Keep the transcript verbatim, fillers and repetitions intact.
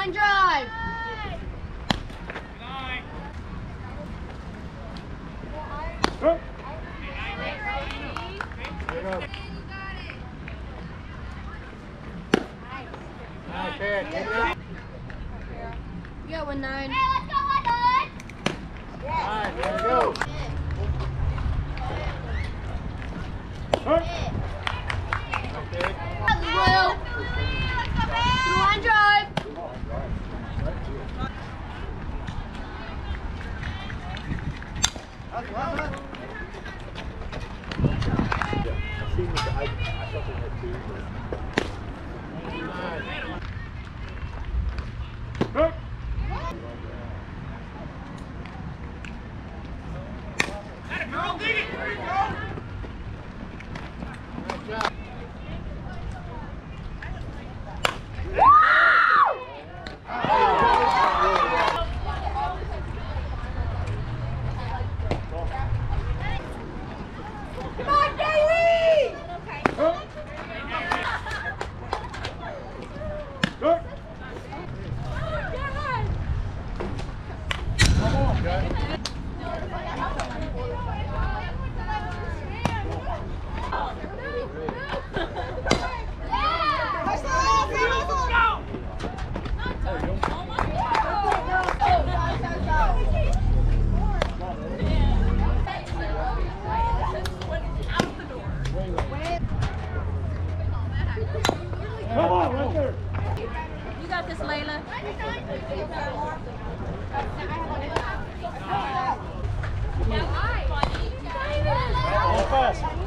line drive. Huh? You got one nine. Hey, let's go, one nine. Alright, there we go. Huh? Okay. Blue. Blue line drive. Yeah, I seen this. I, I thought they had two. But... Girl, dig it! There you go! Good job. Come on, Daly! Huh? Good. Come on, guys. Come on, right there. You got this, Layla. All fast.